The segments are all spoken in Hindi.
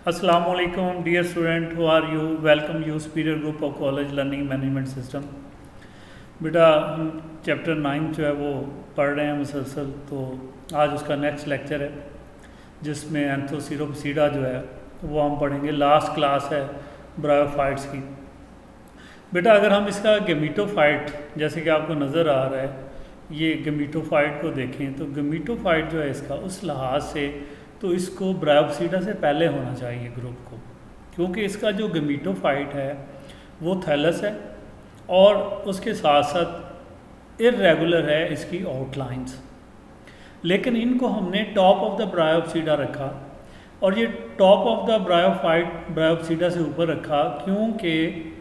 Assalamualaikum dear student, who are you? Welcome you superior group of college learning management system। बेटा हम चैप्टर 9 जो है वो पढ़ रहे हैं मुसलसल। तो आज उसका नेक्स्ट लेक्चर है जिसमें एंथोसीरोपसीडा जो है वो हम पढ़ेंगे। लास्ट क्लास है ब्रायोफाइट्स की। बेटा अगर हम इसका गेमीटोफाइट जैसे कि आपको नज़र आ रहा है, ये गेमीटोफाइट को देखें तो गेमीटोफाइट जो है इसका उस लिहाज से तो इसको ब्रायोप्सीडा से पहले होना चाहिए ग्रुप को, क्योंकि इसका जो गेमीटोफाइट है वो थैलस है और उसके साथ साथ इर्रेगुलर है इसकी आउटलाइंस। लेकिन इनको हमने टॉप ऑफ द ब्रायोप्सीडा रखा और ये टॉप ऑफ द ब्रायोप्सीडा से ऊपर रखा क्योंकि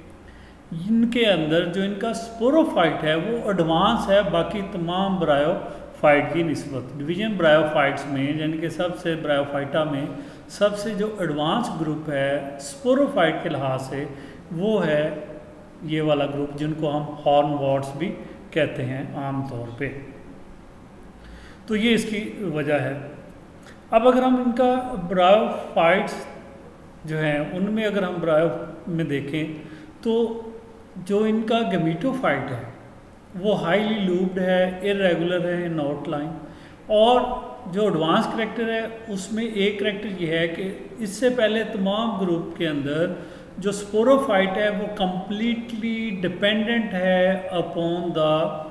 इनके अंदर जो इनका स्पोरोफाइट है वो एडवांस है बाकी तमाम ब्रायोफाइट की निस्बत। डिवीजन ब्रायोफाइट्स में यानी कि सबसे ब्रायोफाइटा में सबसे जो एडवांस ग्रुप है स्पोरोफाइट के लिहाज से वो है ये वाला ग्रुप, जिनको हम हॉर्नवॉर्ट्स भी कहते हैं आम तौर पे। तो ये इसकी वजह है। अब अगर हम इनका ब्रायोफाइट्स जो हैं उनमें अगर हम ब्रायो में देखें तो जो इनका गेमीटोफाइट है वो हाईली लूप्ड है, इरेगुलर है इन आउटलाइन। और जो एडवांस करैक्टर है उसमें एक करैक्टर ये है कि इससे पहले तमाम ग्रुप के अंदर जो स्पोरोफाइट है वो कंप्लीटली डिपेंडेंट है upon the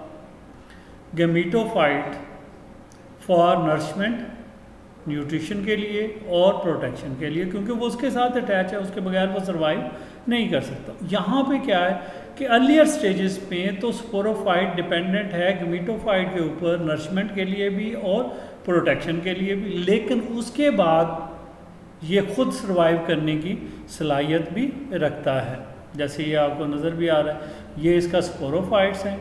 gametophyte for nourishment, nutrition के लिए और प्रोटेक्शन के लिए, क्योंकि वो उसके साथ अटैच है, उसके बगैर वो सर्वाइव नहीं कर सकता। यहाँ पे क्या है कि अर्लियर स्टेजेस पे तो स्पोरोफाइट डिपेंडेंट है गेमीटोफाइट के ऊपर नरिशमेंट के लिए भी और प्रोटेक्शन के लिए भी, लेकिन उसके बाद ये खुद सर्वाइव करने की सलाहियत भी रखता है। जैसे ये आपको नज़र भी आ रहा है, ये इसका स्पोरोफाइट्स हैं,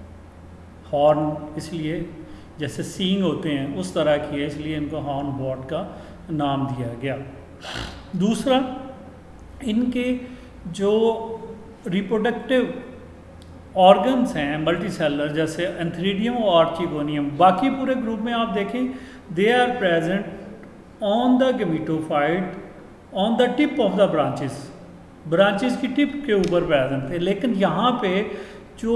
हॉर्न इसलिए जैसे सींग होते हैं उस तरह की है, इसलिए इनको हॉर्नवॉर्ट का नाम दिया गया। दूसरा, इनके जो रिप्रोडक्टिव ऑर्गन्स हैं मल्टीसेलर जैसे एंथ्रीडियम और आर्चिगोनियम, बाकी पूरे ग्रुप में आप देखें they are present on the gametophyte on the tip of the branches की टिप के ऊपर प्रेजेंट थे। लेकिन यहाँ पे जो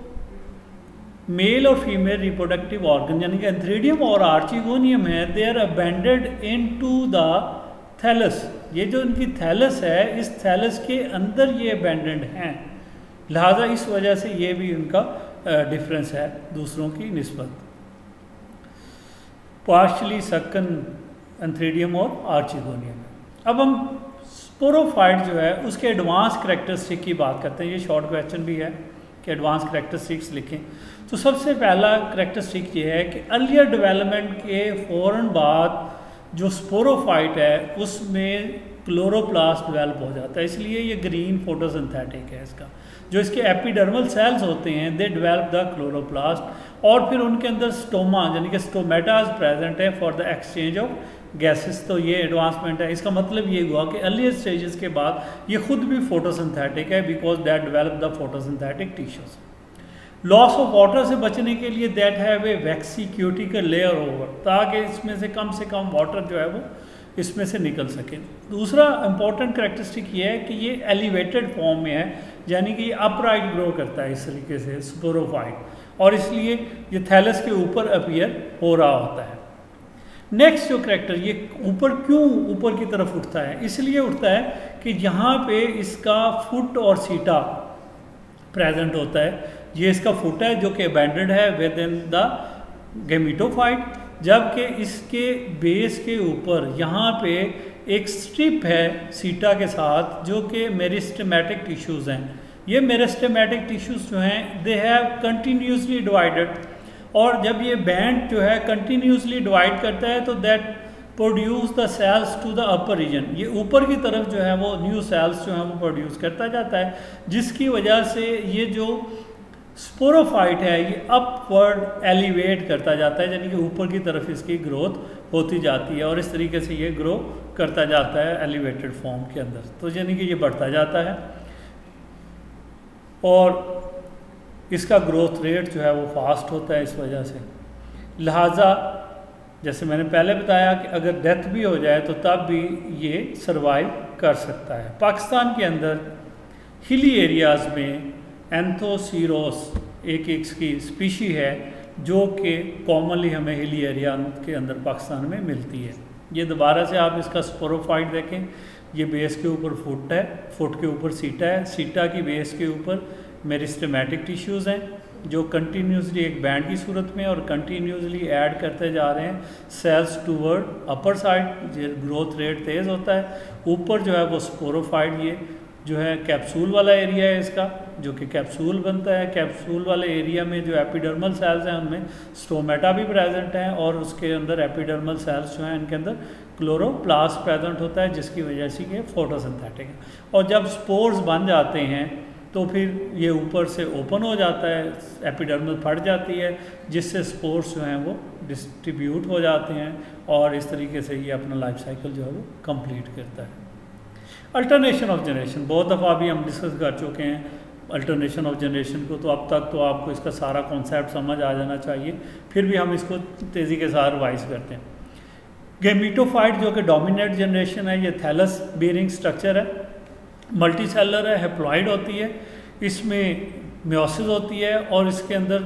मेल और फीमेल रिप्रोडक्टिव ऑर्गन यानी कि एंथ्रीडियम और आर्चिगोनियम है दे आर अबेंडेड इनटू द थैलस। ये जो इनकी थैलस है इस थैलस के अंदर ये अबेंडेड हैं, लिहाजा इस वजह से ये भी उनका डिफरेंस है दूसरों की निस्बत। पार्शली सक्कन एंथ्रीडियम और आर्चिगोनियम। अब हम स्पोरोफाइट जो है उसके एडवांस करैक्टरिस्टिक की बात करते हैं। ये शॉर्ट क्वेश्चन भी है कि एडवांस करैक्टरिस्टिक्स लिखें। तो सबसे पहला करैक्टरिस्टिक ये है कि अर्लियर डेवलपमेंट के फ़ौरन बाद जो स्पोरोफाइट है उसमें क्लोरोप्लास्ट डेवलप हो जाता है, इसलिए ये ग्रीन फोटोसिंथेटिक है। इसका जो इसके एपिडर्मल सेल्स होते हैं दे डेवलप द क्लोरोप्लास्ट और फिर उनके अंदर स्टोमा यानी कि स्टोमेटाज प्रेजेंट है for the exchange of gases. तो ये एडवांसमेंट है। इसका मतलब ये हुआ कि अर्लियर स्टेजेस के बाद ये खुद भी फोटोसिंथेटिक है because that develop the photosynthetic tissues. Loss of water से बचने के लिए that have a waxy cuticle layer over, ताकि इसमें से कम वाटर जो है वो इसमें से निकल सके। दूसरा इंपॉर्टेंट करैक्टरिस्टिक ये है कि ये एलिवेटेड फॉर्म में है, यानी कि ये अपराइट ग्रो करता है इस तरीके से स्पोरोफाइट, और इसलिए ये थैलस के ऊपर अपीयर हो रहा होता है। नेक्स्ट जो करैक्टर ये ऊपर क्यों ऊपर की तरफ उठता है, इसलिए उठता है कि यहाँ पे इसका फुट और सीटा प्रेजेंट होता है। ये इसका फुट है जो कि अबेंडेड है विद इन द गेमीटोफाइट, जबकि इसके बेस के ऊपर यहाँ पे एक स्ट्रिप है सीटा के साथ जो कि मेरिस्टेमेटिक टिश्यूज़ हैं। ये मेरिस्टेमेटिक टिश्यूज़ जो हैं दे हैव कंटिन्यूसली डिवाइडेड, और जब ये बैंड जो है कंटिन्यूसली डिवाइड करता है तो that produce the cells to the upper region. ये ऊपर की तरफ जो है वो न्यू सेल्स जो है वो प्रोड्यूस करता जाता है, जिसकी वजह से ये जो स्पोरोफाइट है ये अपवर्ड एलिवेट करता जाता है, यानी कि ऊपर की तरफ इसकी ग्रोथ होती जाती है और इस तरीके से ये ग्रो करता जाता है एलिवेटेड फॉर्म के अंदर। तो यानी कि ये बढ़ता जाता है और इसका ग्रोथ रेट जो है वो फास्ट होता है इस वजह से। लिहाजा जैसे मैंने पहले बताया कि अगर डेथ भी हो जाए तो तब भी ये सरवाइव कर सकता है। पाकिस्तान के अंदर हिली एरियाज़ में एंथोसीरोस एक इसकी स्पीशी है जो कि कॉमनली हमें हिली एरिया के अंदर पाकिस्तान में मिलती है। ये दोबारा से आप इसका स्पोरोफाइट देखें, ये बेस के ऊपर फुट है, फुट के ऊपर सीटा है, सीटा की बेस के ऊपर मेरिस्टेमेटिक टिश्यूज़ हैं जो कंटिन्यूसली एक बैंड की सूरत में और कंटिन्यूसली ऐड करते जा रहे हैं cells toward upper side. Growth rate तेज़ होता है। ऊपर जो है वो स्पोरोफाइट, ये जो है कैप्सूल वाला एरिया है इसका, जो कि कैप्सूल बनता है। कैप्सूल वाले एरिया में जो एपिडर्मल सेल्स हैं उनमें स्टोमेटा भी प्रेजेंट हैं और उसके अंदर एपिडर्मल सेल्स जो हैं इनके अंदर क्लोरोप्लास्ट प्रेजेंट होता है जिसकी वजह से ये फोटोसिंथेटिक है। और जब स्पोर्स बन जाते हैं तो फिर ये ऊपर से ओपन हो जाता है, एपिडर्मल फट जाती है जिससे स्पोर्स जो हैं वो डिस्ट्रीब्यूट हो जाते हैं और इस तरीके से ये अपना लाइफ साइकिल जो है वो कंप्लीट करता है। अल्टरनेशन ऑफ जनरेशन बहुत दफ़ा अभी हम डिस्कस कर चुके हैं अल्टरनेशन ऑफ जनरेशन को, तो अब तक तो आपको इसका सारा कॉन्सेप्ट समझ आ जाना चाहिए, फिर भी हम इसको तेज़ी के साथ रिवाइज करते हैं। गेमिटोफाइट जो कि डोमिनेट जनरेशन है, ये थैलस बेरिंग स्ट्रक्चर है, मल्टी सेलर है, हैप्लॉइड होती है, इसमें मियोसिस होती है और इसके अंदर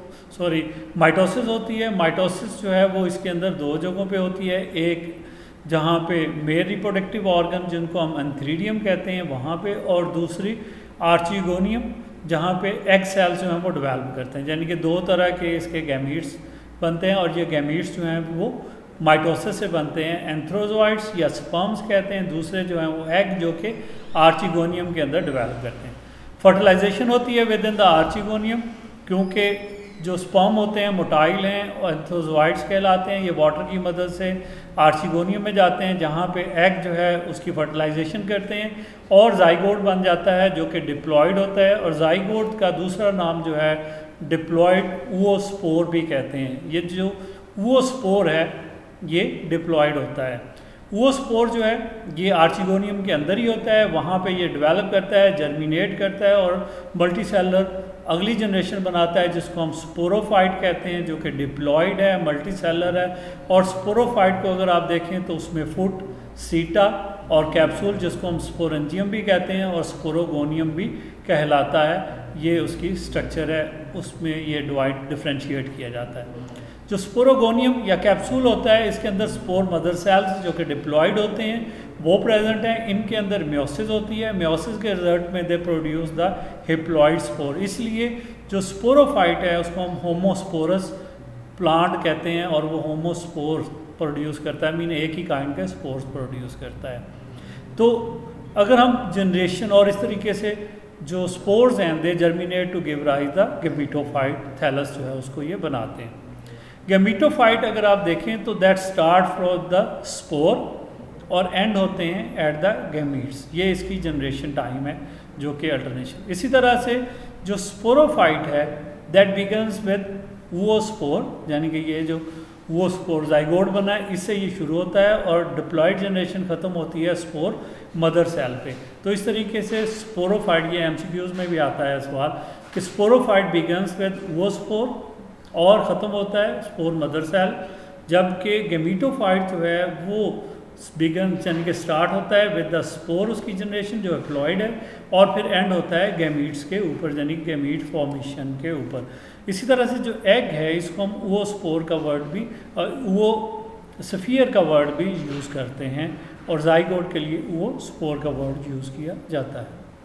माइटोसिस होती है। माइटोसिस जो है वो इसके अंदर दो जगहों पे होती है, एक जहाँ पे मेल रिप्रोडक्टिव ऑर्गन जिनको हम एंथ्रीडियम कहते हैं वहाँ पे, और दूसरी आर्चिगोनियम जहाँ पे एग सेल्स जो हैं वो डेवलप करते हैं। यानी कि दो तरह के इसके गैमीट्स बनते हैं और ये गैमीट्स जो हैं वो माइटोसिस से बनते हैं। एंथ्रोजोइड्स या स्पर्म्स कहते हैं, दूसरे जो हैं वो एग जो कि आर्चिगोनियम के अंदर डेवलप करते हैं। फर्टिलाइजेशन होती है विद इन द आर्चिगोनियम, क्योंकि जो स्पर्म होते हैं मोटाइल हैं और एंथ्रोजोइड्स कहलाते हैं, ये वाटर की मदद से आर्चिगोनियम में जाते हैं जहाँ पे एग जो है उसकी फर्टिलाइजेशन करते हैं और जाइगोट बन जाता है जो कि डिप्लॉयड होता है। और जाइगोट का दूसरा नाम जो है डिप्लॉयड oospore भी कहते हैं। ये जो oospore है ये डिप्लॉयड होता है। oospore जो है ये आर्चिगोनियम के अंदर ही होता है, वहाँ पे ये डेवलप करता है, जर्मिनेट करता है और मल्टीसेलर अगली जनरेशन बनाता है जिसको हम स्पोरोफाइट कहते हैं, जो कि डिप्लॉयड है, मल्टीसेलर है। और स्पोरोफाइट को अगर आप देखें तो उसमें फुट, सीटा और कैप्सूल जिसको हम स्पोरेंजियम भी कहते हैं और स्पोरोगोनियम भी कहलाता है, ये उसकी स्ट्रक्चर है, उसमें ये डिफ्रेंशिएट किया जाता है। जो स्पोरोगोनियम या कैप्सूल होता है इसके अंदर स्पोर मदर सेल्स जो कि डिप्लॉयड होते हैं वो प्रेजेंट हैं। इनके अंदर मियोसिस होती है, मियोसिस के रिजल्ट में they produce the haploid spore. इसलिए जो स्पोरोफाइट है उसको हम होमोस्पोरस प्लांट कहते हैं और वो होमोस्पोर प्रोड्यूस करता है, मीन एक ही काइंड के स्पोर्स प्रोड्यूस करता है। तो अगर हम जनरेशन और इस तरीके से जो स्पोर्स हैं they germinate to give rise the gametophyte, thallus जो है उसको ये बनाते हैं। गेमिटोफाइट अगर आप देखें तो that start from the spore और एंड होते हैं एट द गैमीट्स। ये इसकी जनरेशन टाइम है जो कि अल्टरनेशन। इसी तरह से जो स्पोरोफाइट है दैट बिगन्स विद oospore, यानी कि ये जो oospore जाइगोट बना है इससे ये शुरू होता है और डिप्लॉयड जनरेशन ख़त्म होती है स्पोर मदर सेल पे। तो इस तरीके से स्पोरोफाइट, ये MCQs में भी आता है सवाल कि स्पोरोफाइट बिगन्स विद oospore और ख़त्म होता है स्पोर मदर सेल, जबकि गेमिटोफाइट जो है वो बिगन यानी कि स्टार्ट होता है विद द स्पोर, उसकी जनरेशन जो हैप्लॉइड है, और फिर एंड होता है गैमीट्स के ऊपर यानी गैमीट फॉर्मेशन के ऊपर। इसी तरह से जो एग है इसको हम oospore का वर्ड भी oosphere का वर्ड भी यूज़ करते हैं और जाइगोट के लिए oospore का वर्ड यूज़ किया जाता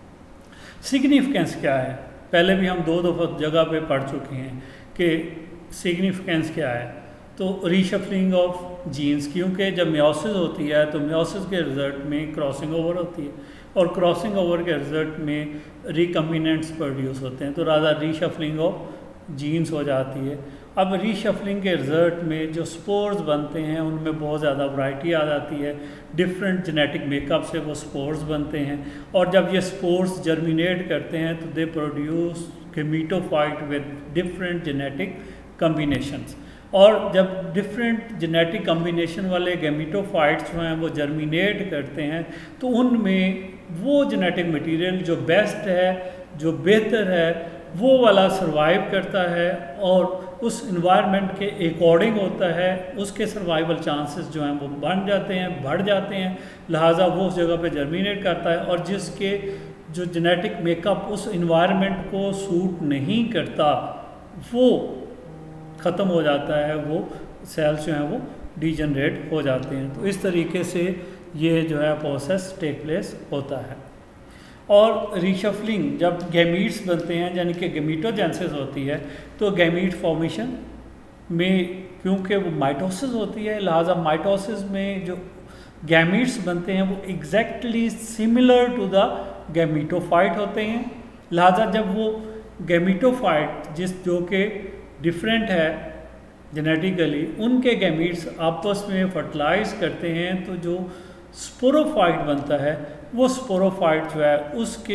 है। सिग्निफिकेंस क्या है, पहले भी हम दो दफ़ा जगह पे पढ़ चुके हैं कि सिग्निफिकेंस क्या है। तो रीशफलिंग ऑफ जीन्स, क्योंकि जब मियोसिस होती है तो मियोसिस के रिजल्ट में क्रॉसिंग ओवर होती है और क्रॉसिंग ओवर के रिजल्ट में रिकम्बिनेंट्स प्रोड्यूस होते हैं, तो राजा रीशफलिंग ऑफ जीन्स हो जाती है। अब रीशफलिंग के रिजल्ट में जो स्पोर्स बनते हैं उनमें बहुत ज़्यादा वैरायटी आ जाती है, डिफरेंट जेनेटिक मेकअप से वो स्पोर्स बनते हैं और जब ये स्पोर्स जर्मिनेट करते हैं तो they produce gametophyte with different genetic combinations. और जब डिफरेंट जेनेटिक कम्बिनेशन वाले गेमिटोफाइट्स जो हैं वो जर्मिनेट करते हैं तो उनमें वो जेनेटिक मटेरियल जो बेस्ट है, जो बेहतर है, वो वाला सर्वाइव करता है और उस इन्वायरमेंट के अकॉर्डिंग होता है, उसके सर्वाइवल चांसेस जो हैं वो बन जाते हैं, बढ़ जाते हैं, लिहाजा वो उस जगह पे जर्मिनेट करता है। और जिसके जो जेनेटिक मेकअप उस इन्वायरमेंट को सूट नहीं करता वो ख़त्म हो जाता है, वो सेल्स जो हैं वो डीजनरेट हो जाते हैं। तो इस तरीके से ये जो है प्रोसेस टेक प्लेस होता है। और रीशफलिंग जब गैमीट्स बनते हैं यानी कि गैमीटोजेनेसिस होती है, तो गैमीट फॉर्मेशन में क्योंकि वो माइटोसिस होती है, लिहाजा माइटोसिस में जो गैमीट्स बनते हैं वो exactly similar to the gametophyte होते हैं। लिहाजा जब वो गैमीटोफाइट जो कि डिफरेंट है जेनेटिकली, उनके गैमीट्स आपस में फर्टिलाइज करते हैं तो जो स्पोरोफाइट बनता है वो स्पोरोफाइट जो है उसके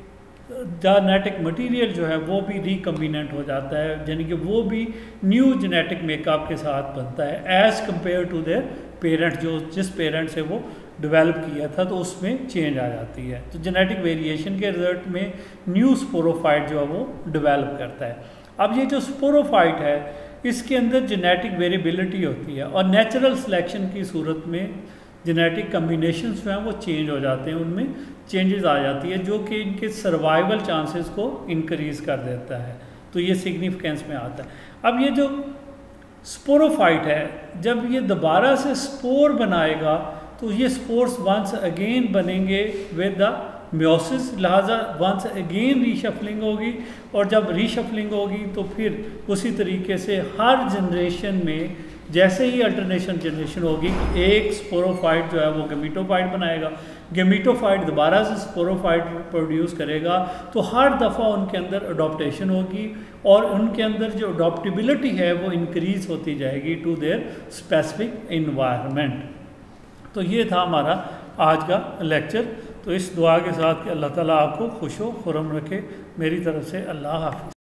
जेनेटिक मटेरियल जो है वो भी रिकम्बिनेंट हो जाता है, यानी कि वो भी न्यू जेनेटिक मेकअप के साथ बनता है as compare to their parent, जो जिस पेरेंट से वो डेवलप किया था तो उसमें चेंज आ जाती है। तो जेनेटिक वेरिएशन के रिजल्ट में न्यू स्पोरोफाइट जो है वो डेवलप करता है। अब ये जो स्पोरोफाइट है इसके अंदर जेनेटिक वेरिएबिलिटी होती है और नेचुरल सिलेक्शन की सूरत में जेनेटिक कम्बिनेशंस जो हैं वो चेंज हो जाते हैं, उनमें चेंजेस आ जाती है जो कि इनके सर्वाइवल चांसेस को इंक्रीज़ कर देता है। तो ये सिग्निफिकेंस में आता है। अब ये जो स्पोरोफाइट है जब ये दोबारा से स्पोर बनाएगा तो ये स्पोर्स वंस अगेन बनेंगे विद द म्योसिस, लिहाजा वंस अगेन रीशफलिंग होगी और जब रीशफलिंग होगी तो फिर उसी तरीके से हर जनरेशन में जैसे ही अल्टरनेशन जनरेशन होगी एक स्पोरोफाइट जो है वो गैमीटोफाइट बनाएगा, गैमीटोफाइट दोबारा से स्पोरोफाइट प्रोड्यूस करेगा, तो हर दफ़ा उनके अंदर अडॉप्टेशन होगी और उनके अंदर जो अडॉप्टेबिलिटी है वो इंक्रीज़ होती जाएगी टू देयर स्पेसिफिक इन्वायरमेंट। तो ये था हमारा आज का लेक्चर। तो इस दुआ के साथ कि अल्लाह ताला आपको खुश व खुर्रम रखे। मेरी तरफ से अल्लाह हाफ़िज़।